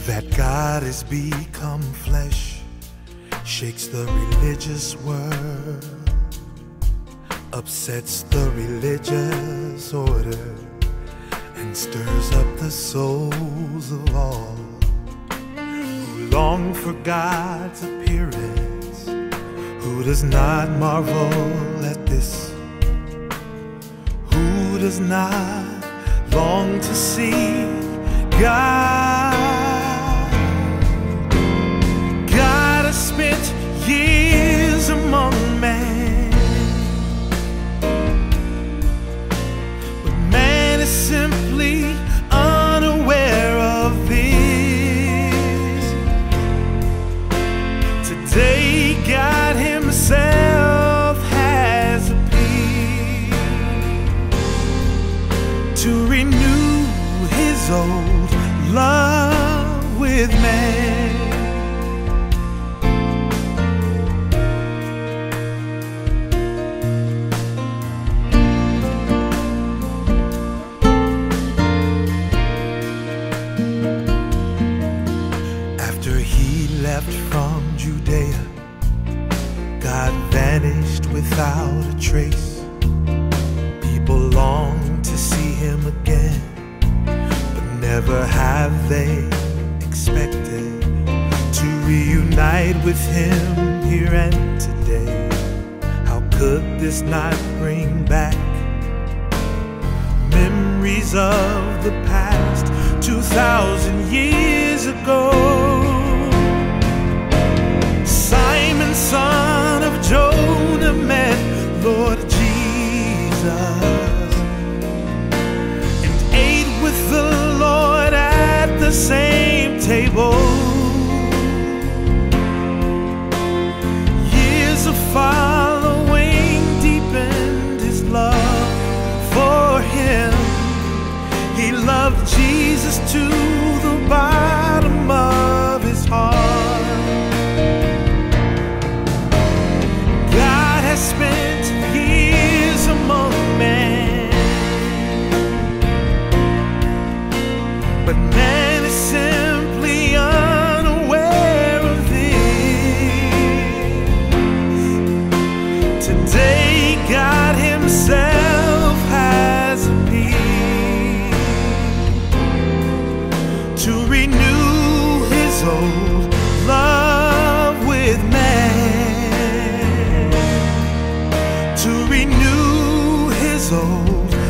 That God has become flesh shakes the religious world, upsets the religious order, and stirs up the souls of all who long for God's appearance. Who does not marvel at this? Who does not long to see God? God has spent years among men, but man is simply unaware of this. Today God himself has appeared to renew his old love with man. After he left from Judea, God vanished without a trace. People long to see him again, but never have they expected to reunite with him here and today. How could this not bring back memories of the past 2,000 years ago? Simon, son of Jonah, met Lord Jesus and ate with the Lord at the same table. Years of following deepened his love for him. He loved Jesus to the bottom of his heart. God has spent years among men, but man is simply unaware of this. Today God himself has appeared to renew his old love with man, to renew his old